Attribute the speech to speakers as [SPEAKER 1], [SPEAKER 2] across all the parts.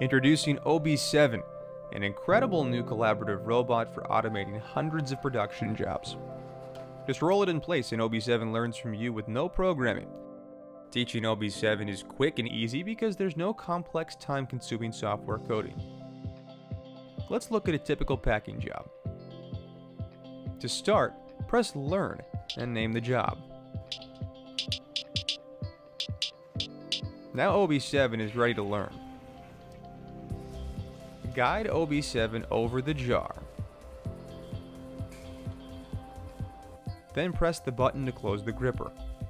[SPEAKER 1] Introducing OB7, an incredible new collaborative robot for automating hundreds of production jobs. Just roll it in place and OB7 learns from you with no programming. Teaching OB7 is quick and easy because there's no complex, time-consuming software coding. Let's look at a typical packing job. To start, press Learn and name the job. Now OB7 is ready to learn. Guide OB7 over the jar. Then press the button to close the gripper.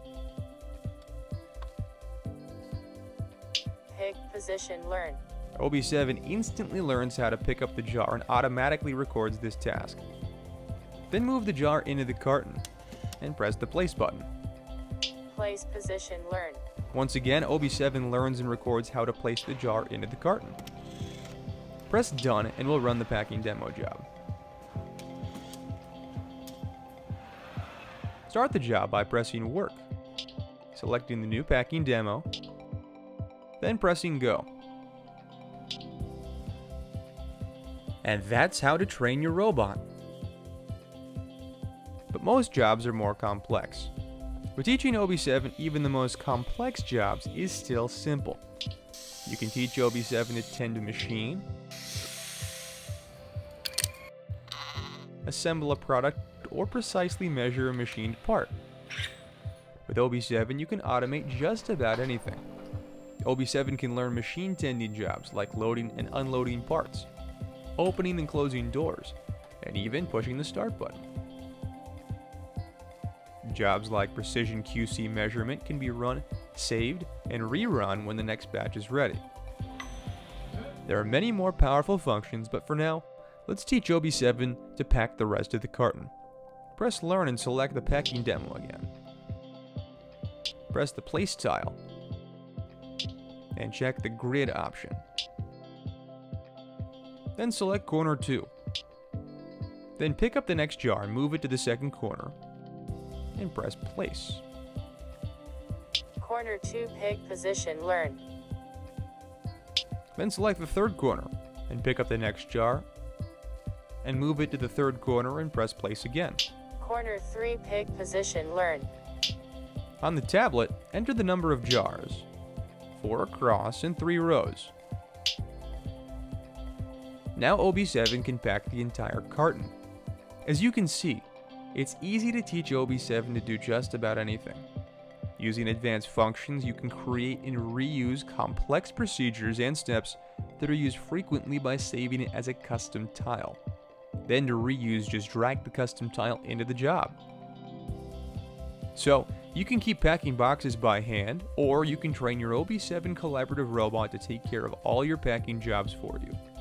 [SPEAKER 2] Pick position learn.
[SPEAKER 1] OB7 instantly learns how to pick up the jar and automatically records this task. Then move the jar into the carton and press the place button.
[SPEAKER 2] Place position learn.
[SPEAKER 1] Once again, OB7 learns and records how to place the jar into the carton. Press Done and we'll run the packing demo job. Start the job by pressing Work, selecting the new packing demo, then pressing Go. And that's how to train your robot. But most jobs are more complex. With teaching OB7, even the most complex jobs is still simple. You can teach OB7 to tend a machine, assemble a product, or precisely measure a machined part. With OB7, you can automate just about anything. OB7 can learn machine tending jobs like loading and unloading parts, opening and closing doors, and even pushing the start button. Jobs like precision QC measurement can be run, saved, and rerun when the next batch is ready. There are many more powerful functions, but for now, let's teach OB7 to pack the rest of the carton. Press Learn and select the packing demo again. Press the Place tile and check the Grid option. Then select Corner 2. Then pick up the next jar and move it to the second corner and press Place.
[SPEAKER 2] Corner 2 pick position learn.
[SPEAKER 1] Then select the third corner and pick up the next jar and move it to the third corner and press Place again.
[SPEAKER 2] Corner 3 pick position learn.
[SPEAKER 1] On the tablet, enter the number of jars, 4 across and 3 rows. Now OB7 can pack the entire carton. As you can see, it's easy to teach OB7 to do just about anything. Using advanced functions, you can create and reuse complex procedures and steps that are used frequently by saving it as a custom tile. Then to reuse, just drag the custom tile into the job. So, you can keep packing boxes by hand, or you can train your OB7 collaborative robot to take care of all your packing jobs for you.